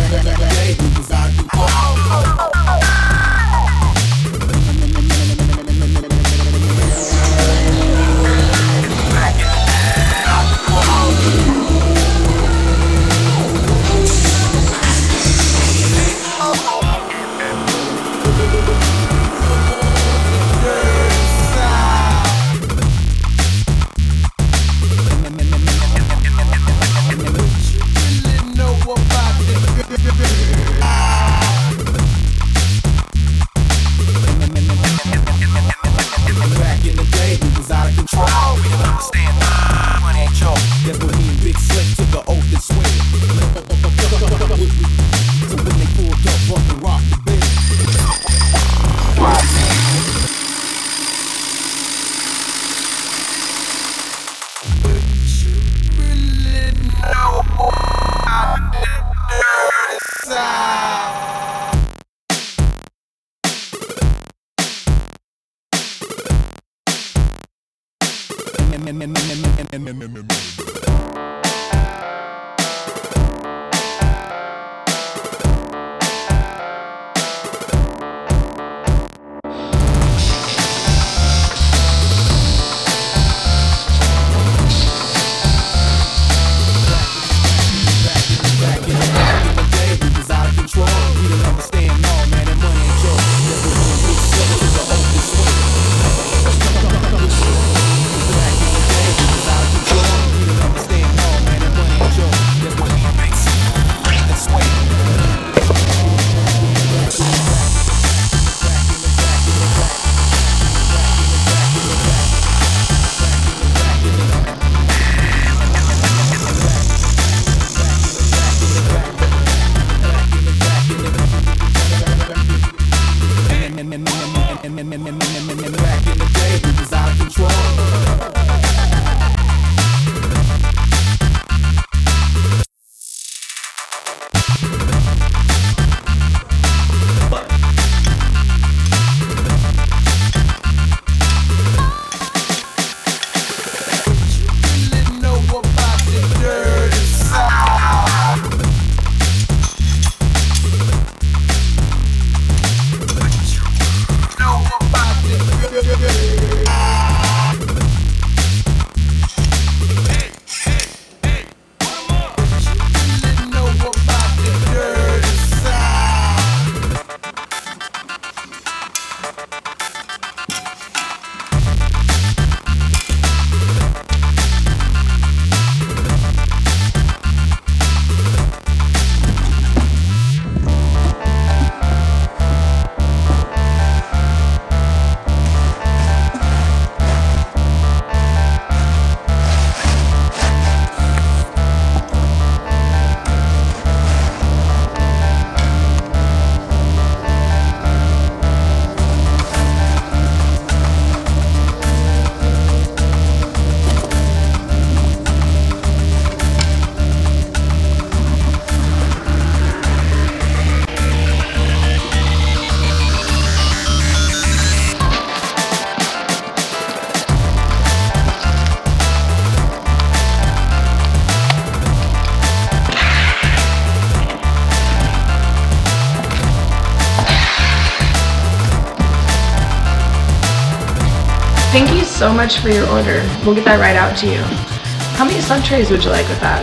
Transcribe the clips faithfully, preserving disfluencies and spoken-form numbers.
Thank you so much for your order. We'll get that right out to you. How many sub trays would you like with that?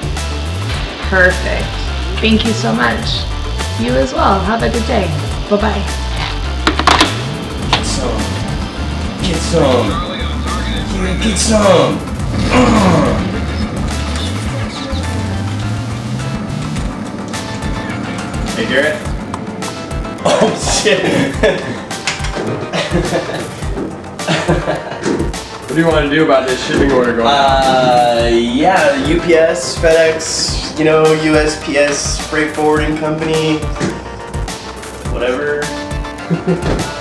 Perfect. Thank you so much. You as well. Have a good day. Bye-bye. Get some. Get some. Give me, get some. Hey, Garrett. Oh, shit. What do you want to do about this shipping order going on? Uh, yeah, U P S, FedEx, you know, U S P S, freight forwarding company, whatever.